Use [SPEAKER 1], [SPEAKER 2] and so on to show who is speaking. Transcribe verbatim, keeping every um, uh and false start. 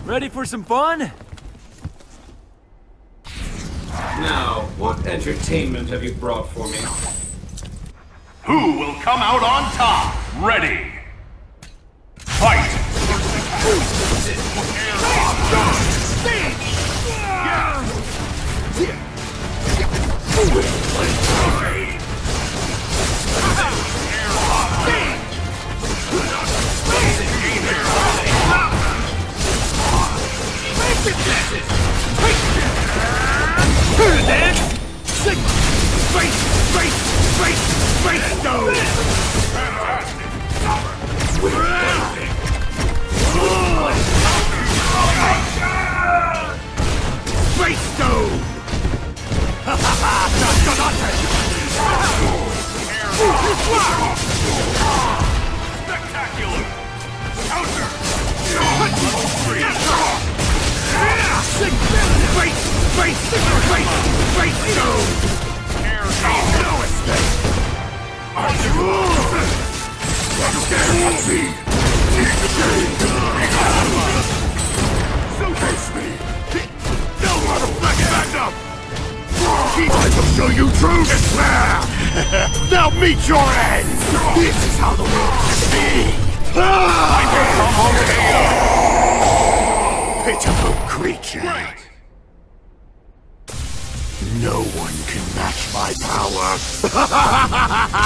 [SPEAKER 1] Ready for some fun?
[SPEAKER 2] Now, what entertainment have you brought for me?
[SPEAKER 3] Who will come out on top? Ready! Fight! Spectacular! Counter!
[SPEAKER 4] Face! Face! Face! Face! No! No escape! Are you? You can't hold me! Face me! No, motherfucker! Back up! I will show you true despair! Now meet your end! This is how the world should be! Pitiful creature!
[SPEAKER 3] Right.
[SPEAKER 4] No one can match my power!